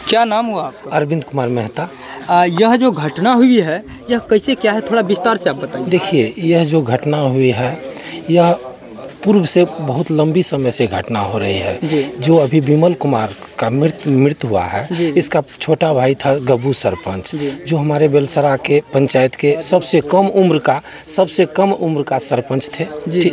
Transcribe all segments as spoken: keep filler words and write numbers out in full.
क्या नाम हुआ आपका? अरविंद कुमार मेहता। आ, यह जो घटना हुई है यह कैसे क्या है, थोड़ा विस्तार से आप बताइए। देखिए, यह जो घटना हुई है यह पूर्व से बहुत लंबी समय से घटना हो रही है। जो अभी विमल कुमार का मृत्यु मृत्यु हुआ है, इसका छोटा भाई था गब्बू सरपंच, जो हमारे बेलसरा के पंचायत के सबसे कम उम्र का सबसे कम उम्र का सरपंच थे।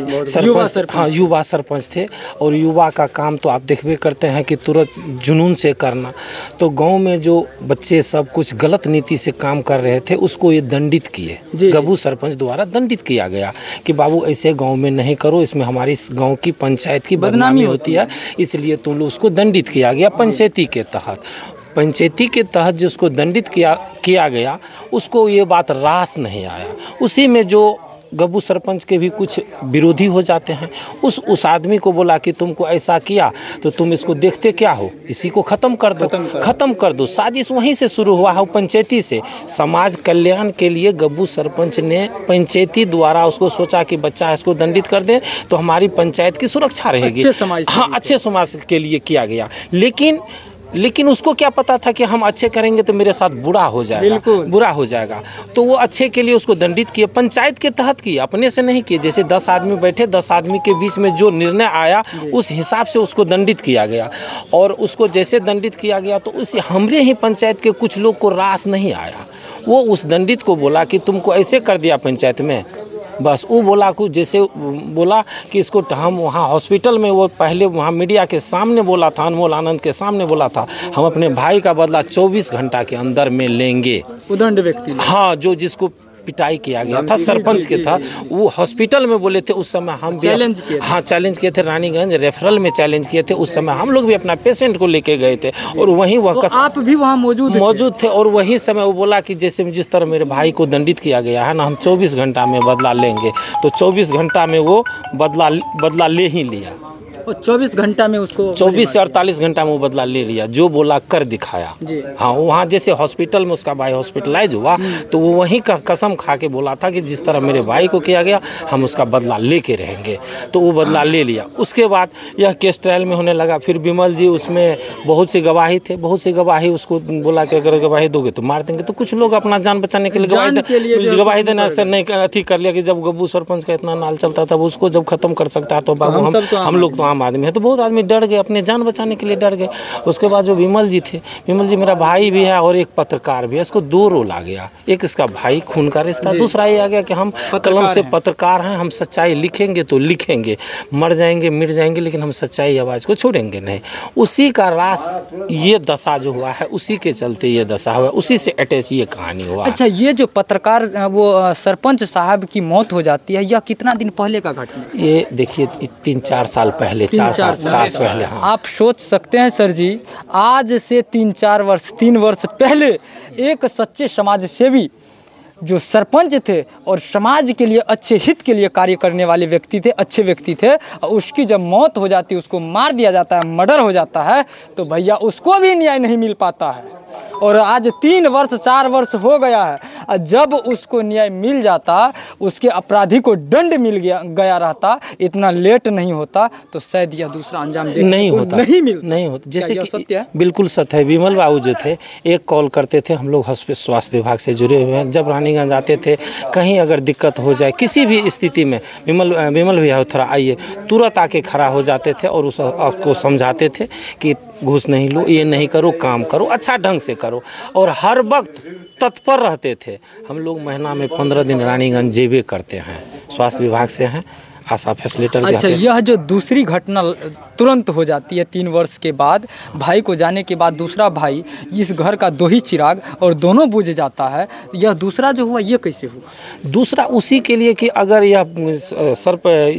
सरपंच, हाँ, युवा सरपंच थे। और युवा का काम तो आप देखबे करते हैं कि तुरंत जुनून से करना। तो गांव में जो बच्चे सब कुछ गलत नीति से काम कर रहे थे उसको ये दंडित किए, गब्बू सरपंच द्वारा दंडित किया गया कि बाबू ऐसे गाँव में नहीं करो, इसमें हमारी इस गांव की पंचायत की बदनामी होती है, इसलिए तुम लोग उसको दंडित किया गया पंचायती के तहत। पंचायती के तहत जिसको दंडित किया किया गया उसको ये बात रास नहीं आया। उसी में जो गब्बू सरपंच के भी कुछ विरोधी हो जाते हैं, उस उस आदमी को बोला कि तुमको ऐसा किया तो तुम इसको देखते क्या हो, इसी को ख़त्म कर दो, ख़त्म कर दो। साजिश वहीं से शुरू हुआ है, पंचायती से। समाज कल्याण के लिए गब्बू सरपंच ने पंचायती द्वारा उसको सोचा कि बच्चा इसको दंडित कर दे तो हमारी पंचायत की सुरक्षा रहेगी। अच्छे समाज, हाँ, अच्छे समाज के लिए किया गया। लेकिन लेकिन उसको क्या पता था कि हम अच्छे करेंगे तो मेरे साथ बुरा हो जाएगा, बुरा हो जाएगा। तो वो अच्छे के लिए उसको दंडित किए, पंचायत के तहत किए, अपने से नहीं किए। जैसे दस आदमी बैठे, दस आदमी के बीच में जो निर्णय आया उस हिसाब से उसको दंडित किया गया। और उसको जैसे दंडित किया गया तो उस हमारे ही पंचायत के कुछ लोग को रास नहीं आया। वो उस दंडित को बोला कि तुमको ऐसे कर दिया पंचायत में, बस वो बोला कुछ जैसे बोला कि इसको हम वहाँ हॉस्पिटल में, वो पहले वहाँ मीडिया के सामने बोला था, अनमोल आनंद के सामने बोला था, हम अपने भाई का बदला चौबीस घंटा के अंदर में लेंगे। उदंड व्यक्ति, हाँ, जो जिसको पिटाई किया गया था, सरपंच के था, वो हॉस्पिटल में बोले थे। उस समय हम चैलेंज किए, हाँ चैलेंज किए थे, रानीगंज रेफरल में चैलेंज किए थे। उस समय हम लोग भी अपना पेशेंट को लेके गए थे और वहीं वह तो आप भी वहाँ मौजूद मौजूद थे। और वही समय वो बोला कि जैसे जिस तरह मेरे भाई को दंडित किया गया है ना, हम चौबीस घंटा में बदला लेंगे। तो चौबीस घंटा में वो बदला बदला ले ही लिया। और चौबीस घंटा में उसको चौबीस से अड़तालीस घंटा में वो बदला ले लिया, जो बोला कर दिखाया। हाँ, वहाँ जैसे हॉस्पिटल में उसका भाई हॉस्पिटलाइज हुआ तो वो वहीं का कसम खा के बोला था कि जिस तरह मेरे भाई को किया गया हम उसका बदला लेके रहेंगे। तो वो बदला ले लिया। उसके बाद यह केस ट्रायल में होने लगा। फिर विमल जी, उसमें बहुत सी गवाही थे, बहुत सी गवाही उसको बोला कि अगर गवाही दोगे तो मार देंगे। तो कुछ लोग अपना जान बचाने के लिए गवाही गवाही देना से नहीं अथी कर लिया कि जब गब्बू सरपंच का इतना नाल चलता था, उसको जब खत्म कर सकता है तो बाबू हम हम लोग तो आम आदमी है। तो बहुत आदमी डर गए, अपने जान बचाने के लिए डर गए। उसके बाद जो विमल जी थे, विमल जी मेरा भाई भी है और एक पत्रकार भी है, इसको दो रोल आ गया। एक इसका भाई खून का रिश्ता, दूसरा ये आ गया कि हम कलम से पत्रकार हैं, हम सच्चाई लिखेंगे तो लिखेंगे, मर जाएंगे मिट जाएंगे लेकिन हम सच्चाई आवाज़ को छोड़ेंगे नहीं। उसी का रास ये दशा जो हुआ है, उसी के चलते ये दशा हुआ, उसी से अटैच ये कहानी हुआ। अच्छा, ये जो पत्रकार वो सरपंच साहब की मौत हो जाती है, यह कितना दिन पहले का घटना? ये देखिए तीन चार साल पहले, चार साल चार पहले। हाँ। आप सोच सकते हैं सर जी, आज से तीन चार वर्ष तीन वर्ष पहले एक सच्चे समाज सेवी जो सरपंच थे और समाज के लिए अच्छे हित के लिए कार्य करने वाले व्यक्ति थे, अच्छे व्यक्ति थे, और उसकी जब मौत हो जाती है, उसको मार दिया जाता है, मर्डर हो जाता है, तो भैया उसको भी न्याय नहीं मिल पाता है। और आज तीन वर्ष चार वर्ष हो गया है, जब उसको न्याय मिल जाता, उसके अपराधी को दंड मिल गया गया रहता, इतना लेट नहीं होता तो शायद यह दूसरा अंजाम नहीं होता, नहीं मिल नहीं होता। जैसे कि सत्य है? बिल्कुल सत्य है। विमल बाबू जो थे, एक कॉल करते थे, हम लोग स्वास्थ्य विभाग से जुड़े हुए हैं, जब रानीगंज आते थे, कहीं अगर दिक्कत हो जाए किसी भी स्थिति में, विमल विमल भैया थोड़ा आइए, तुरंत आके खड़ा हो जाते थे और उस आपको समझाते थे कि घूस नहीं लो, ये नहीं करो, काम करो, अच्छा ढंग से करो। और हर वक्त तत्पर रहते थे। हम लोग महीना में पंद्रह दिन रानीगंज जेबे करते हैं, स्वास्थ्य विभाग से हैं, आशा फैसिलिटर। अच्छा, यह जो दूसरी घटना तुरंत हो जाती है तीन वर्ष के बाद, भाई को जाने के बाद दूसरा भाई, इस घर का दो ही चिराग और दोनों बुझ जाता है, यह दूसरा जो हुआ ये कैसे हुआ? दूसरा उसी के लिए कि अगर यह सर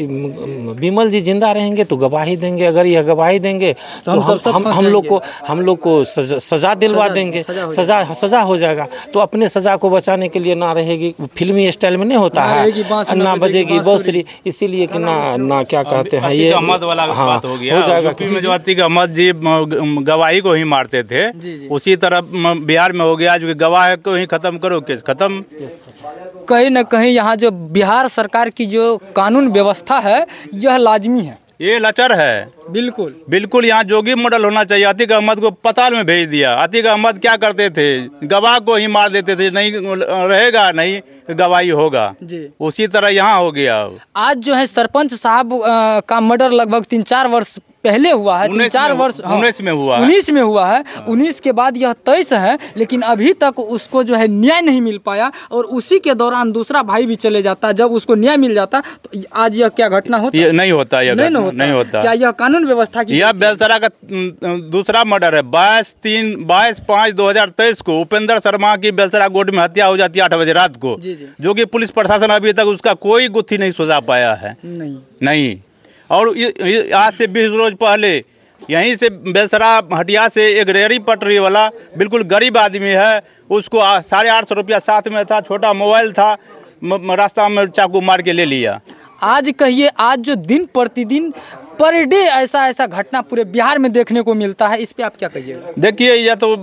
पर विमल जी जिंदा रहेंगे तो गवाही देंगे, अगर यह गवाही देंगे तो हम हम, हम, हम लोग को हम लोग को सजा, सजा दिलवा देंगे, सजा सजा हो जाएगा। तो अपने सजा को बचाने के लिए ना रहेगी, फिल्मी स्टाइल में नहीं होता है, ना बजेगी बांसुरी, इसीलिए कि ना ना क्या कहते हैं ये अहमद वाला हाँ, बात हो गया। हो जाएगा में जो अतीक अहमद जी गवाही को ही मारते थे, उसी तरह बिहार में हो गया जो गवाह को ही खत्म करो, केस खत्म। कहीं ना कहीं यहाँ जो बिहार सरकार की जो कानून व्यवस्था है यह लाजमी है, ये लचर है। बिल्कुल बिल्कुल यहाँ जोगी मॉडल होना चाहिए। अतीक अहमद को पताल में भेज दिया। अतीक अहमद क्या करते थे, गवाह को ही मार देते थे, नहीं रहेगा नहीं गवाही होगा जी। उसी तरह यहाँ हो गया। आज जो है सरपंच साहब का मर्डर लगभग तीन चार वर्ष पहले हुआ है, तीन चार वर्ष उन्नीस में हुआ है, उन्नीस में हुआ है, उन्नीस के बाद यह तेईस है, लेकिन अभी तक उसको जो है न्याय नहीं मिल पाया। और उसी के दौरान दूसरा भाई भी चले जाता। जब उसको न्याय मिल जाता तो आज यह क्या घटना होता? ये नहीं होता, यह नहीं, नहीं, होता। नहीं होता। क्या यह कानून व्यवस्था की? यह बेलसरा का दूसरा मर्डर है। बाईस तीन बाईस पाँच दो हजार तेईस को उपेंद्र शर्मा की बेलसरा कोर्ट में हत्या हो जाती है आठ बजे रात को, जो कि पुलिस प्रशासन अभी तक उसका कोई गुत्थी नहीं सुलझा पाया है। नहीं नहीं और आज से बीस रोज पहले यहीं से बेलसरा हटिया से एक रेहड़ी पटरी वाला बिल्कुल गरीब आदमी है, उसको साढ़े आठ सौ रुपया साथ में था, छोटा मोबाइल था, रास्ता में चाकू मार के ले लिया। आज कहिए, आज जो दिन प्रतिदिन पर डे ऐसा ऐसा घटना पूरे बिहार में देखने को मिलता है, इस पे आप क्या कहिएगा? देखिए, यह तो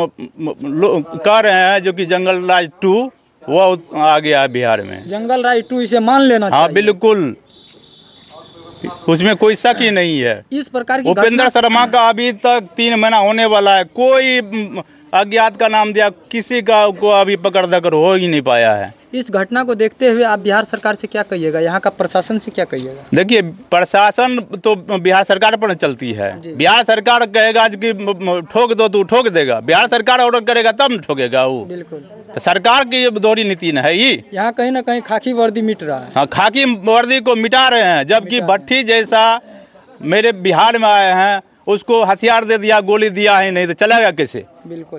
कह रहे हैं जो कि जंगल राज टू वो आ गया है बिहार में। जंगल राज टू इसे मान लेना चाहिए। हाँ बिल्कुल, उसमें कोई शक ही नहीं है। इस प्रकार की उपेंद्र शर्मा का अभी तक तीन महीना होने वाला है, कोई अज्ञात का नाम दिया, किसी का को अभी पकड़ दकर हो ही नहीं पाया है। इस घटना को देखते हुए आप बिहार सरकार से क्या कहिएगा, यहाँ का प्रशासन से क्या कहिएगा? देखिए, प्रशासन तो बिहार सरकार पर चलती है। बिहार सरकार कहेगा कि ठोक दो तो ठोक देगा, बिहार सरकार ऑर्डर करेगा तब ठोकेगा वो। बिल्कुल, तो सरकार की ये दोहरी नीति न है ही। यहाँ कहीं ना कहीं खाकी वर्दी मिट रहा है। हाँ, खाकी वर्दी को मिटा रहे हैं, जबकि भट्टी जैसा मेरे बिहार में आए हैं, उसको हथियार दे दिया, गोली दिया है, नहीं तो चलेगा कैसे? बिल्कुल,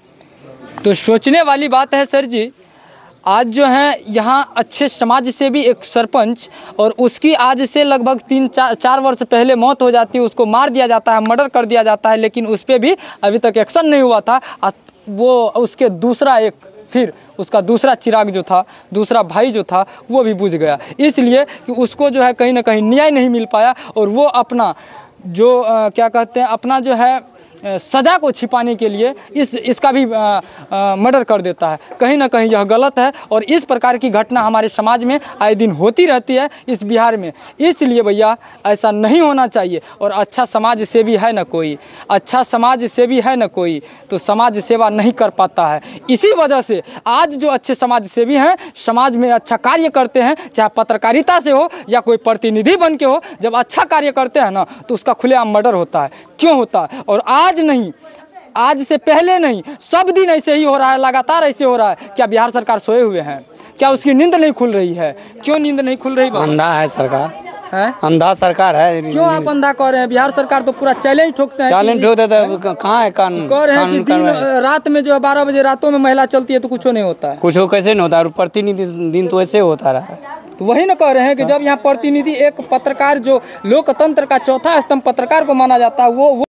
तो सोचने वाली बात है सर जी। आज जो है यहाँ अच्छे समाज से भी एक सरपंच, और उसकी आज से लगभग तीन चार चार वर्ष पहले मौत हो जाती है, उसको मार दिया जाता है, मर्डर कर दिया जाता है, लेकिन उस पर भी अभी तक एक्शन नहीं हुआ था। वो उसके दूसरा एक फिर उसका दूसरा चिराग जो था, दूसरा भाई जो था, वो भी बुझ गया, इसलिए कि उसको जो है कहीं ना कहीं न्याय नहीं मिल पाया। और वो अपना जो आ, क्या कहते हैं, अपना जो है सज़ा को छिपाने के लिए इस इसका भी मर्डर कर देता है। कहीं ना कहीं यह गलत है, और इस प्रकार की घटना हमारे समाज में आए दिन होती रहती है इस बिहार में। इसलिए भैया ऐसा नहीं होना चाहिए। और अच्छा समाज सेवी है ना कोई, अच्छा समाज सेवी है ना कोई, तो समाज सेवा नहीं कर पाता है। इसी वजह से आज जो अच्छे समाज सेवी हैं, समाज में अच्छा कार्य करते हैं, चाहे पत्रकारिता से हो या कोई प्रतिनिधि बन के हो, जब अच्छा कार्य करते हैं ना तो उसका खुलेआम मर्डर होता है। क्यों होता है? और आज नहीं, आज से पहले नहीं, सब दिन ऐसे ही हो रहा है, लगातार ऐसे हो रहा है। क्या बिहार सरकार सोए हुए हैं? क्या उसकी नींद नहीं खुल रही है? क्यों नींद नहीं खुल रही? अंधा है सरकार, है अंधा सरकार है। क्यों आप अंधा कह रहे हैं? बिहार सरकार तो पूरा चैलेंज ठोकते हैं, चैलेंज ठोक देता है। कहाँ है कानून? कह रहे हैं कि दिन रात में जो है बारह बजे रातों में महिला चलती है तो कुछ नहीं होता है। कुछ कैसे नहीं होता है? प्रतिनिधि दिन तो ऐसे होता रहा। तो वही ना कह रहे हैं कि जब यहाँ प्रतिनिधि एक पत्रकार, जो लोकतंत्र का चौथा स्तंभ पत्रकार को माना जाता है, वो